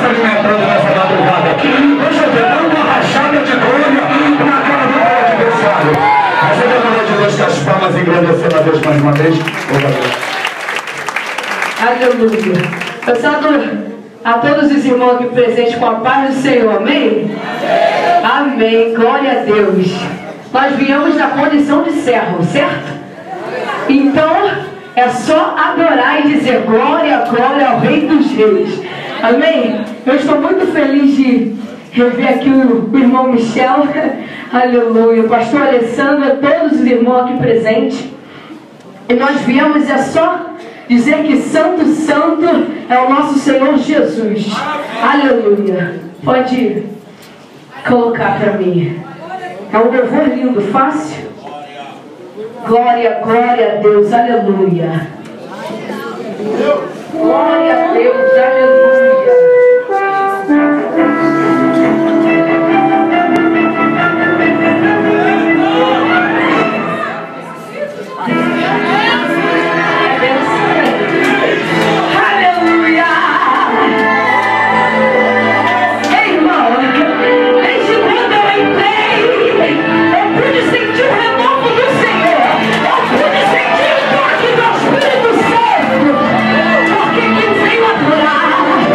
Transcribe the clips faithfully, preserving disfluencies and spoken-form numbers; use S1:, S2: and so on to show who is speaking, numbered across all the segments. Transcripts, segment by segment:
S1: se alimentando nessa madrugada. Deixa eu ver, dá uma rachada de glória na cara do teu adversário. Ajuda a glória de Deus com as palmas, engrandecendo a Deus mais uma vez.
S2: Aleluia. Eu saúdo a todos os irmãos aqui presentes com a paz do Senhor. Amém? Amém. Glória a Deus. Nós viemos na condição de servo, certo? Então, é só adorar e dizer glória, glória ao Rei dos Reis. Amém? Eu estou muito feliz de rever aqui o, o irmão Michel. Aleluia. O pastor Alessandro, todos os irmãos aqui presentes. E nós viemos, é só dizer que santo, santo é o nosso Senhor Jesus. Aleluia. Pode colocar para mim. É um louvor lindo, fácil. Glória, glória a Deus, aleluia. Glória a Deus, aleluia.
S3: Porque quem veio adorar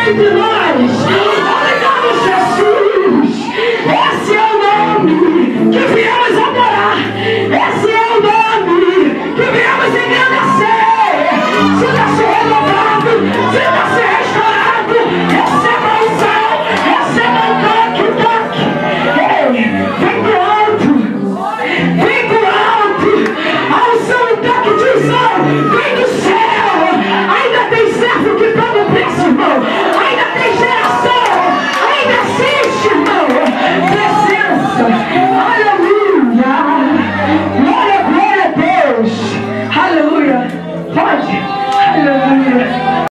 S2: Espírito.